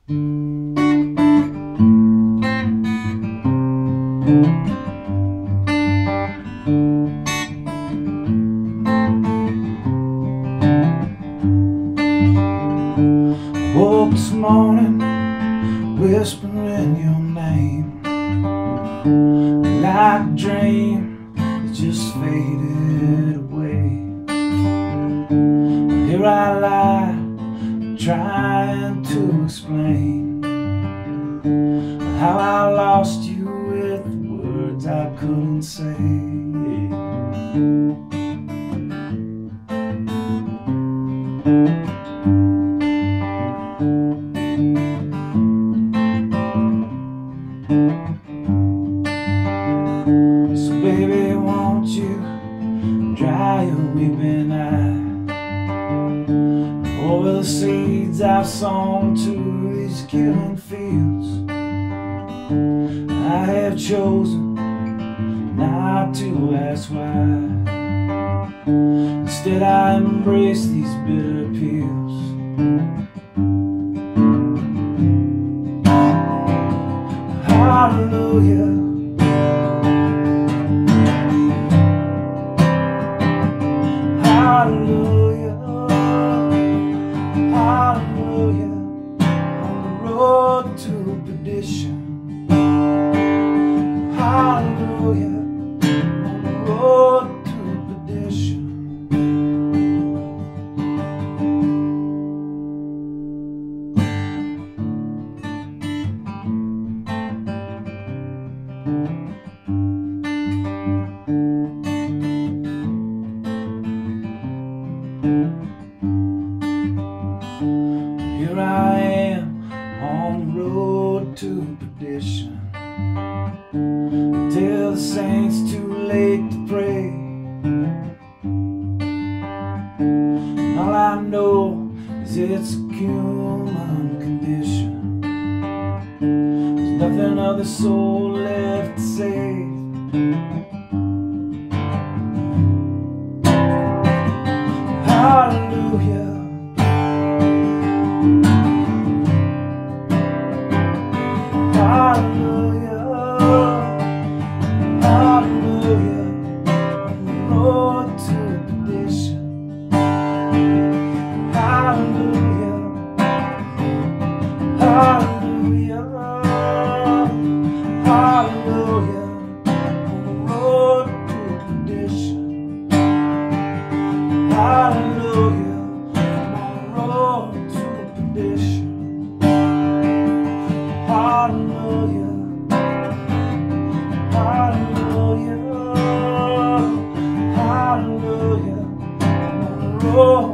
Woke this morning whispering your name, like a dream that just faded away. Here I lie, trying to explain how I lost you with words I couldn't say. So baby, won't you dry your weeping eye over the seeds I've sown to these killing fields? I have chosen not to ask why. Instead I embrace these bitter pills. Hallelujah, hallelujah, hallelujah, on the road to perdition. Hallelujah, on the road to perdition. Here I am on the road to perdition. Tell the saints too late to pray. And all I know is it's a human condition. There's nothing of the soul left to save. Hallelujah, hallelujah, hallelujah, on the road to perdition. Hallelujah, hallelujah, hallelujah, on the road to perdition. Hallelujah, on the road to perdition. Hallelujah, hallelujah, hallelujah, on the road